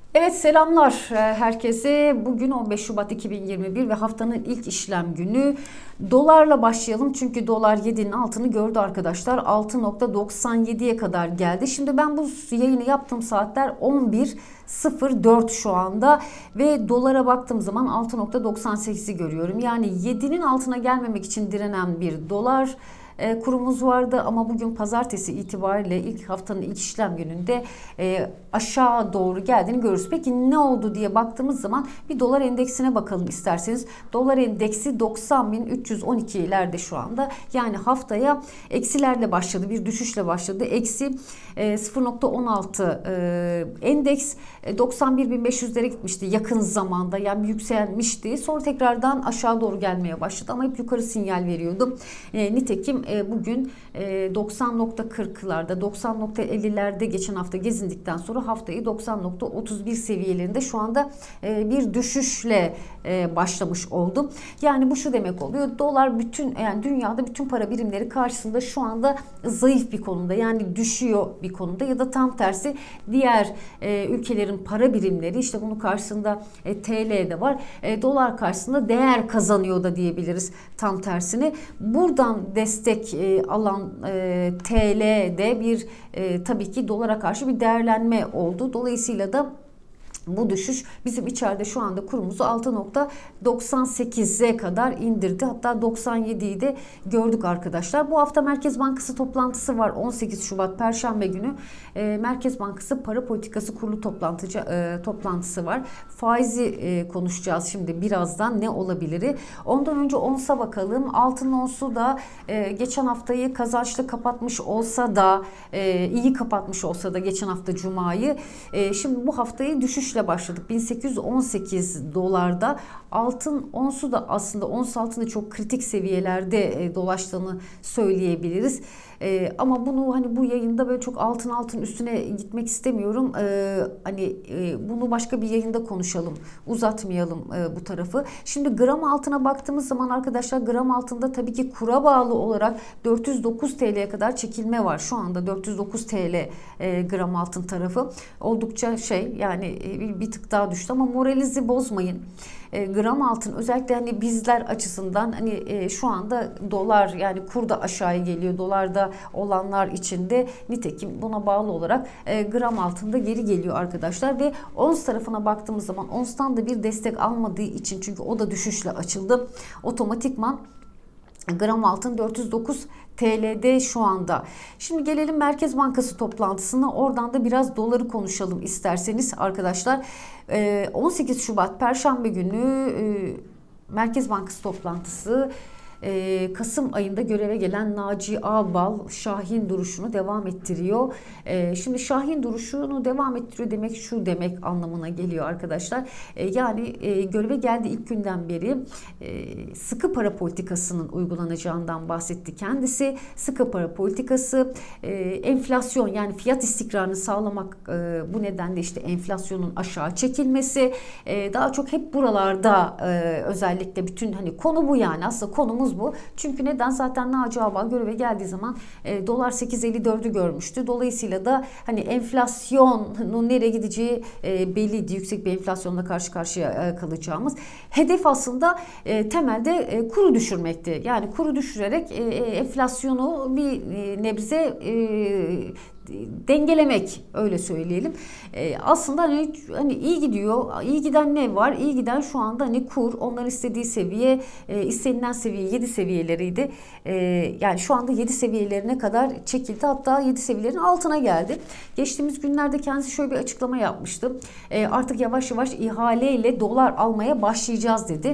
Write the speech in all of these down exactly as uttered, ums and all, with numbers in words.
Evet, selamlar e, herkese. Bugün on beş Şubat iki bin yirmi bir ve haftanın ilk işlem günü. Dolarla başlayalım çünkü dolar yedinin altını gördü arkadaşlar. altı nokta doksan yediye kadar geldi. Şimdi ben bu yayını yaptığım saatler on bir sıfır dört şu anda ve dolara baktığım zaman altı nokta doksan sekizi görüyorum. Yani yedinin altına gelmemek için direnen bir dolar e, kurumuz vardı ama bugün pazartesi itibariyle ilk haftanın ilk işlem gününde e, aşağı doğru geldiğini görürüz. Peki ne oldu diye baktığımız zaman bir dolar endeksine bakalım isterseniz. Dolar endeksi doksan bin üç yüz on ikilerde şu anda. Yani haftaya eksilerle başladı, bir düşüşle başladı. Eksi e, sıfır nokta on altı e, endeks e, doksan bir bin beş yüzlere gitmişti yakın zamanda, yani yükselmişti. Sonra tekrardan aşağı doğru gelmeye başladı ama hep yukarı sinyal veriyordu. E, nitekim e, bugün e, doksan nokta kırklarda, doksan nokta ellilerde geçen hafta gezindikten sonra haftayı doksan nokta otuz bir seviyelerinde şu anda e, bir düşüşle e, başlamış oldu. Yani bu şu demek oluyor. Dolar bütün, yani dünyada bütün para birimleri karşısında şu anda zayıf bir konumda. Yani düşüyor bir konumda ya da tam tersi diğer e, ülkelerin para birimleri, işte bunun karşısında e, T L de var. E, dolar karşısında değer kazanıyor da diyebiliriz tam tersini. Buradan destek e, alan e, T L'de bir e, tabii ki dolara karşı bir değerlenme oldu. Dolayısıyla da bu düşüş bizim içeride şu anda kurumuzu altı nokta doksan sekize kadar indirdi. Hatta doksan yediyi de gördük arkadaşlar. Bu hafta Merkez Bankası toplantısı var. on sekiz Şubat Perşembe günü e, Merkez Bankası Para Politikası Kurulu toplantıcı, e, toplantısı var. Faizi e, konuşacağız şimdi birazdan, ne olabilir? Ondan önce onsa bakalım. Altın onsu da e, geçen haftayı kazançlı kapatmış olsa da e, iyi kapatmış olsa da geçen hafta Cuma'yı, e, şimdi bu haftayı düşüşle başladık. bin sekiz yüz on sekiz dolarda. Altın onsu da aslında ons altında çok kritik seviyelerde e, dolaştığını söyleyebiliriz. E, ama bunu hani bu yayında böyle çok altın altın üstüne gitmek istemiyorum. E, hani e, bunu başka bir yayında konuşalım. Uzatmayalım e, bu tarafı. Şimdi gram altına baktığımız zaman arkadaşlar, gram altında tabii ki kura bağlı olarak dört yüz dokuz T L'ye kadar çekilme var. Şu anda dört yüz dokuz T L e, gram altın tarafı. Oldukça şey, yani e, bir, bir tık daha düştü ama moralinizi bozmayın. E, gram altın özellikle hani bizler açısından hani e, şu anda dolar, yani kur da aşağıya geliyor. Dolarda olanlar için de nitekim buna bağlı olarak e, gram altında geri geliyor arkadaşlar ve ons tarafına baktığımız zaman onstan da bir destek almadığı için, çünkü o da düşüşle açıldı. Otomatikman gram altın dört yüz dokuz T L'de şu anda. Şimdi gelelim Merkez Bankası toplantısına. Oradan da biraz doları konuşalım isterseniz arkadaşlar. on sekiz Şubat Perşembe günü Merkez Bankası toplantısı. Ee, Kasım ayında göreve gelen Naci Ağbal Şahin duruşunu devam ettiriyor. Ee, şimdi Şahin duruşunu devam ettiriyor demek şu demek anlamına geliyor arkadaşlar. Ee, yani e, göreve geldiği ilk günden beri e, sıkı para politikasının uygulanacağından bahsetti kendisi. Sıkı para politikası, e, enflasyon, yani fiyat istikrarını sağlamak, e, bu nedenle işte enflasyonun aşağı çekilmesi, e, daha çok hep buralarda e, özellikle bütün hani konu bu, yani aslında konumuz bu. Çünkü neden? Zaten Naci Ağbal göreve geldiği zaman e, dolar sekiz elli dördü görmüştü. Dolayısıyla da hani enflasyonun nereye gideceği e, belliydi. Yüksek bir enflasyonla karşı karşıya e, kalacağımız. Hedef aslında e, temelde e, kuru düşürmekti. Yani kuru düşürerek e, enflasyonu bir e, nebze e, dengelemek, öyle söyleyelim. E, aslında hani, hani iyi gidiyor. İyi giden ne var? İyi giden şu anda hani kur, onların istediği seviye, e, istenilen seviye yedi seviyeleriydi. E, yani şu anda yedi seviyelerine kadar çekildi. Hatta yedi seviyelerin altına geldi. Geçtiğimiz günlerde kendisi şöyle bir açıklama yapmıştı. E, artık yavaş yavaş ihaleyle dolar almaya başlayacağız dedi.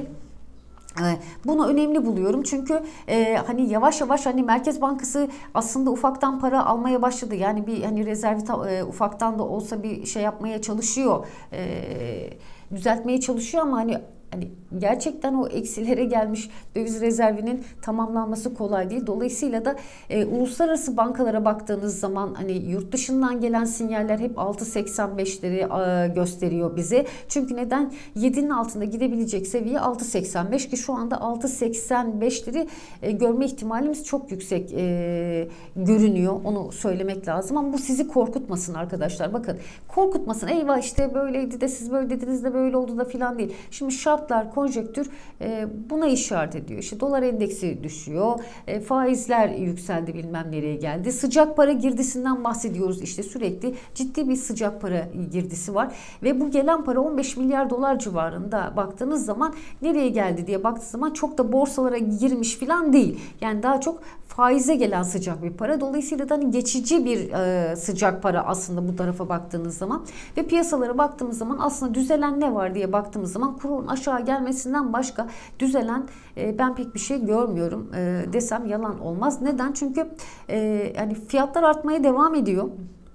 Bunu önemli buluyorum çünkü e, hani yavaş yavaş hani Merkez Bankası aslında ufaktan para almaya başladı. Yani bir hani rezervi e, ufaktan da olsa bir şey yapmaya çalışıyor, e, düzeltmeye çalışıyor ama hani hani gerçekten o eksilere gelmiş döviz rezervinin tamamlanması kolay değil. Dolayısıyla da e, uluslararası bankalara baktığınız zaman hani yurt dışından gelen sinyaller hep altı seksen beşleri e, gösteriyor bize. Çünkü neden? yedinin altında gidebilecek seviye altı seksen beş ki şu anda altı seksen beşleri e, görme ihtimalimiz çok yüksek e, görünüyor. Onu söylemek lazım ama bu sizi korkutmasın arkadaşlar. Bakın korkutmasın. Eyvah işte böyleydi de siz böyle dediniz de böyle oldu da filan değil. Şimdi şartlar, konjektür e, buna işaret ediyor. İşte dolar endeksi düşüyor. E, faizler yükseldi, bilmem nereye geldi. Sıcak para girdisinden bahsediyoruz. İşte sürekli ciddi bir sıcak para girdisi var. Ve bu gelen para on beş milyar dolar civarında baktığınız zaman nereye geldi diye baktığınız zaman çok da borsalara girmiş filan değil. Yani daha çok faize gelen sıcak bir para. Dolayısıyla da hani geçici bir e, sıcak para aslında bu tarafa baktığınız zaman. Ve piyasalara baktığımız zaman aslında düzelen ne var diye baktığımız zaman kurun aşağı gelmesinden başka düzelen e, ben pek bir şey görmüyorum e, desem yalan olmaz. Neden? Çünkü e, yani fiyatlar artmaya devam ediyor.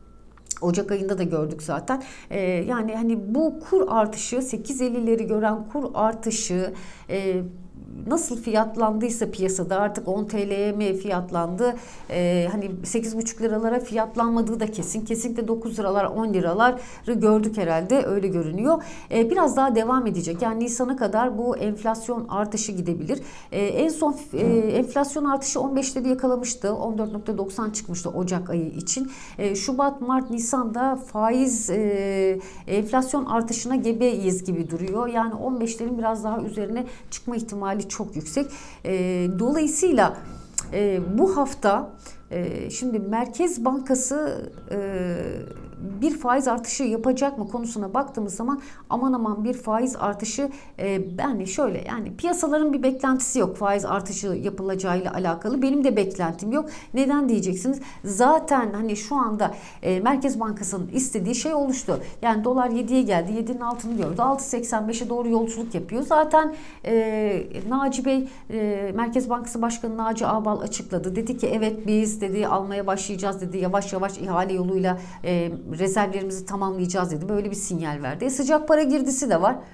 Ocak ayında da gördük zaten. Ee, yani hani bu kur artışı, sekiz ellileri gören kur artışı e, nasıl fiyatlandıysa piyasada artık on T L'ye mi fiyatlandı? Ee, hani sekiz buçuk liralara fiyatlanmadığı da kesin. Kesinlikle dokuz liralar, on liraları gördük herhalde. Öyle görünüyor. Ee, biraz daha devam edecek. Yani Nisan'a kadar bu enflasyon artışı gidebilir. Ee, en son e, enflasyon artışı on beşleri yakalamıştı. on dört nokta doksan çıkmıştı Ocak ayı için. Ee, Şubat, Mart, Nisan'da faiz e, enflasyon artışına gebeyiz gibi duruyor. Yani on beşlerin biraz daha üzerine çıkma ihtimali çok yüksek. E, dolayısıyla e, bu hafta e, şimdi Merkez Bankası e, bir faiz artışı yapacak mı konusuna baktığımız zaman aman aman bir faiz artışı e, ben şöyle yani piyasaların bir beklentisi yok faiz artışı yapılacağıyla alakalı. Benim de beklentim yok. Neden diyeceksiniz? Zaten hani şu anda e, Merkez Bankası'nın istediği şey oluştu. Yani dolar yediye geldi. yedinin altını gördü. altı seksen beşe doğru yolculuk yapıyor. Zaten e, Naci Bey e, Merkez Bankası Başkanı Naci Ağbal açıkladı. Dedi ki evet biz dedi almaya başlayacağız dedi. Yavaş yavaş ihale yoluyla e, rezervlerimizi tamamlayacağız dedi. Böyle bir sinyal verdi. E, sıcak para girdisi de var.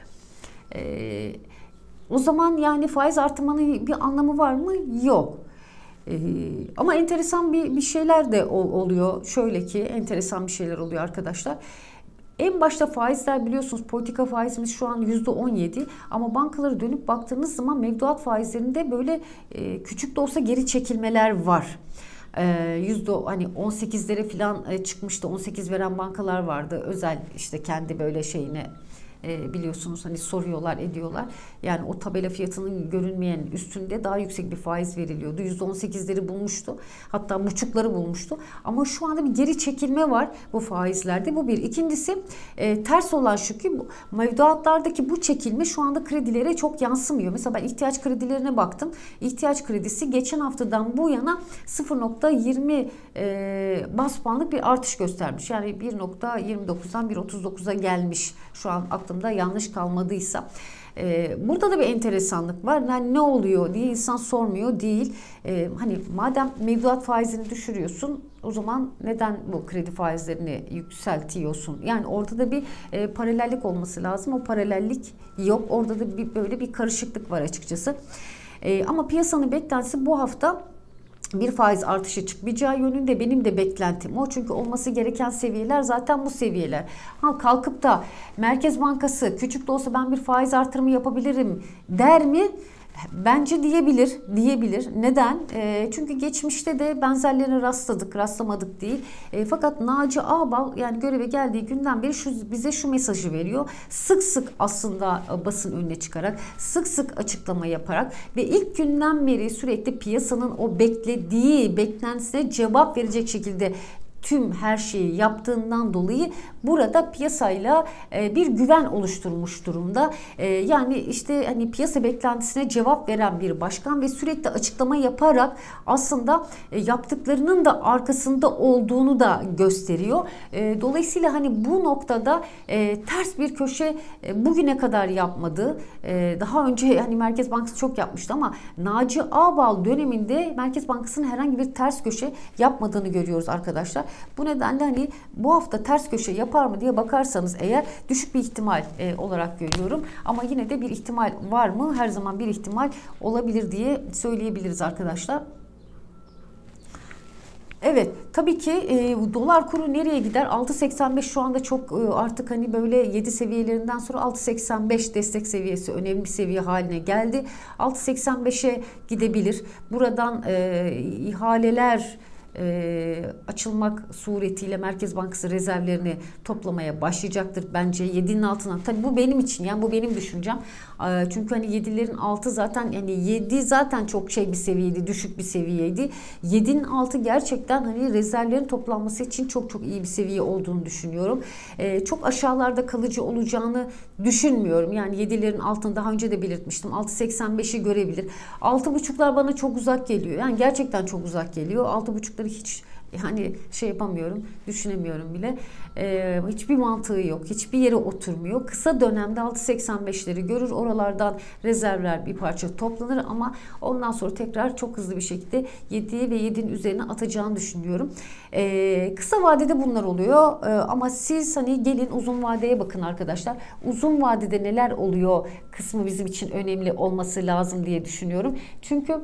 E, o zaman yani faiz artırmanın bir anlamı var mı? Yok. E, ama enteresan bir, bir şeyler de oluyor. Şöyle ki enteresan bir şeyler oluyor arkadaşlar. En başta faizler biliyorsunuz politika faizimiz şu an yüzde on yedi ama bankalara dönüp baktığınız zaman mevduat faizlerinde böyle e, küçük de olsa geri çekilmeler var. Yüzde hani on sekizlere falan çıkmıştı. on sekiz veren bankalar vardı. Özel işte kendi böyle şeyine e, biliyorsunuz hani soruyorlar ediyorlar. Yani o tabela fiyatının görünmeyen üstünde daha yüksek bir faiz veriliyordu. yüzde on sekizleri bulmuştu. Hatta buçukları bulmuştu. Ama şu anda bir geri çekilme var bu faizlerde. Bu bir. İkincisi e, ters olan şu ki mevduatlardaki bu çekilme şu anda kredilere çok yansımıyor. Mesela ben ihtiyaç kredilerine baktım. İhtiyaç kredisi geçen haftadan bu yana sıfır nokta yirmi e, bas puanlık bir artış göstermiş. Yani bir nokta yirmi dokuzdan bir nokta otuz dokuza gelmiş. Şu an aklımda yanlış kalmadıysa. Ee, burada da bir enteresanlık var. Yani ne oluyor diye insan sormuyor değil. Ee, hani madem mevduat faizini düşürüyorsun o zaman neden bu kredi faizlerini yükseltiyorsun? Yani orada da bir e, paralellik olması lazım. O paralellik yok. Orada da bir böyle bir karışıklık var açıkçası. E, ama piyasanın beklentisi bu hafta bir faiz artışı çıkmayacağı yönünde benim de beklentim o. Çünkü olması gereken seviyeler zaten bu seviyeler. Ha kalkıp da Merkez Bankası küçük de olsa ben bir faiz artırımı yapabilirim der mi? Bence diyebilir, diyebilir. Neden? E, çünkü geçmişte de benzerlerine rastladık, rastlamadık değil. E, fakat Naci Ağbal yani göreve geldiği günden beri şu, bize şu mesajı veriyor. Sık sık aslında basın önüne çıkarak, sık sık açıklama yaparak ve ilk günden beri sürekli piyasanın o beklediği beklentisine cevap verecek şekilde tüm her şeyi yaptığından dolayı burada piyasayla bir güven oluşturmuş durumda. Yani işte hani piyasa beklentisine cevap veren bir başkan ve sürekli açıklama yaparak aslında yaptıklarının da arkasında olduğunu da gösteriyor. Dolayısıyla hani bu noktada ters bir köşe bugüne kadar yapmadı. Daha önce hani Merkez Bankası çok yapmıştı ama Naci Ağbal döneminde Merkez Bankası'nın herhangi bir ters köşe yapmadığını görüyoruz arkadaşlar. Bu nedenle hani bu hafta ters köşe yapar mı diye bakarsanız eğer düşük bir ihtimal e, olarak görüyorum. Ama yine de bir ihtimal var mı? Her zaman bir ihtimal olabilir diye söyleyebiliriz arkadaşlar. Evet, tabii ki e, dolar kuru nereye gider? altı seksen beş şu anda çok e, artık hani böyle yedi seviyelerinden sonra altı seksen beş destek seviyesi önemli bir seviye haline geldi. altı seksen beşe gidebilir. Buradan e, ihaleler e, açılmak suretiyle Merkez Bankası rezervlerini toplamaya başlayacaktır. Bence yedinin altına. Tabii bu benim için, yani bu benim düşüncem. E, çünkü hani yedilerin altı zaten, yani yedi zaten çok şey bir seviyeydi, düşük bir seviyeydi. yedinin altı gerçekten hani rezervlerin toplanması için çok çok iyi bir seviye olduğunu düşünüyorum. E, çok aşağılarda kalıcı olacağını düşünmüyorum. Yani yedilerin altını daha önce de belirtmiştim. altı seksen beşi görebilir. altı buçuklar bana çok uzak geliyor. Yani gerçekten çok uzak geliyor. altı buçukları hiç yani şey yapamıyorum, düşünemiyorum bile. Ee, hiçbir mantığı yok. Hiçbir yere oturmuyor. Kısa dönemde altı seksen beşleri görür. Oralardan rezervler bir parça toplanır ama ondan sonra tekrar çok hızlı bir şekilde yediye ve yedinin üzerine atacağını düşünüyorum. Ee, kısa vadede bunlar oluyor. Ee, ama siz hani gelin uzun vadeye bakın arkadaşlar. Uzun vadede neler oluyor kısmı bizim için önemli olması lazım diye düşünüyorum. Çünkü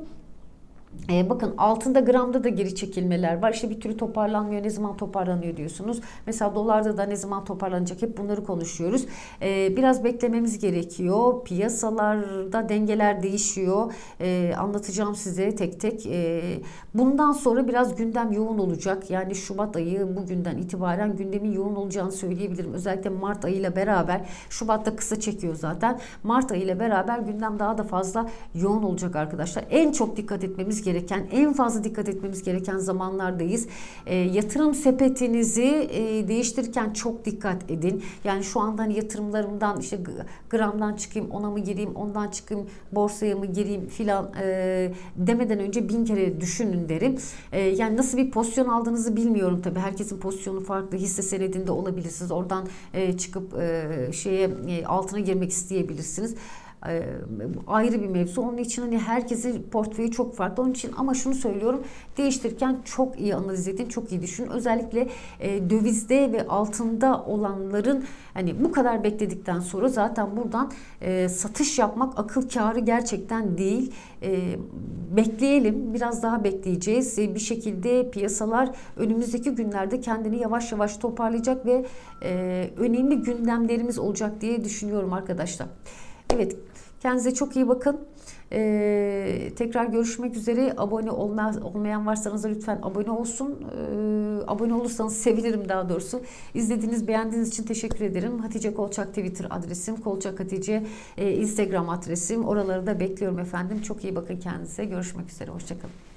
Ee, bakın altında gramda da geri çekilmeler var. İşte bir türlü toparlanmıyor. Ne zaman toparlanıyor diyorsunuz. Mesela dolarda da ne zaman toparlanacak, hep bunları konuşuyoruz. Ee, biraz beklememiz gerekiyor. Piyasalarda dengeler değişiyor. Ee, anlatacağım size tek tek. Ee, bundan sonra biraz gündem yoğun olacak. Yani Şubat ayı bugünden itibaren gündemin yoğun olacağını söyleyebilirim. Özellikle Mart ayıyla beraber, Şubat'ta kısa çekiyor zaten. Mart ayıyla beraber gündem daha da fazla yoğun olacak arkadaşlar. En çok dikkat etmemiz gereken, en fazla dikkat etmemiz gereken zamanlardayız. E, yatırım sepetinizi e, değiştirirken çok dikkat edin. Yani şu anda hani yatırımlarımdan işte gramdan çıkayım, ona mı gireyim, ondan çıkayım, borsaya mı gireyim filan e, demeden önce bin kere düşünün derim. E, yani nasıl bir pozisyon aldığınızı bilmiyorum tabii. Herkesin pozisyonu farklı. Hisse senedinde olabilirsiniz. Oradan e, çıkıp e, şeye e, altına girmek isteyebilirsiniz. Ayrı bir mevzu. Onun için hani herkesin portföyü çok farklı. Onun için ama şunu söylüyorum, değiştirirken çok iyi analiz edin, çok iyi düşünün. Özellikle e, dövizde ve altında olanların hani bu kadar bekledikten sonra zaten buradan e, satış yapmak akıl kârı gerçekten değil. E, bekleyelim. Biraz daha bekleyeceğiz. E, bir şekilde piyasalar önümüzdeki günlerde kendini yavaş yavaş toparlayacak ve e, önemli gündemlerimiz olacak diye düşünüyorum arkadaşlar. Evet, kendinize çok iyi bakın. Ee, tekrar görüşmek üzere. Abone olma, olmayan varsanız da lütfen abone olsun. Ee, abone olursanız sevinirim daha doğrusu. İzlediğiniz, beğendiğiniz için teşekkür ederim. Hatice Kolçak Twitter adresim, Kolçak Hatice e, Instagram adresim. Oraları da bekliyorum efendim. Çok iyi bakın kendinize. Görüşmek üzere. Hoşçakalın.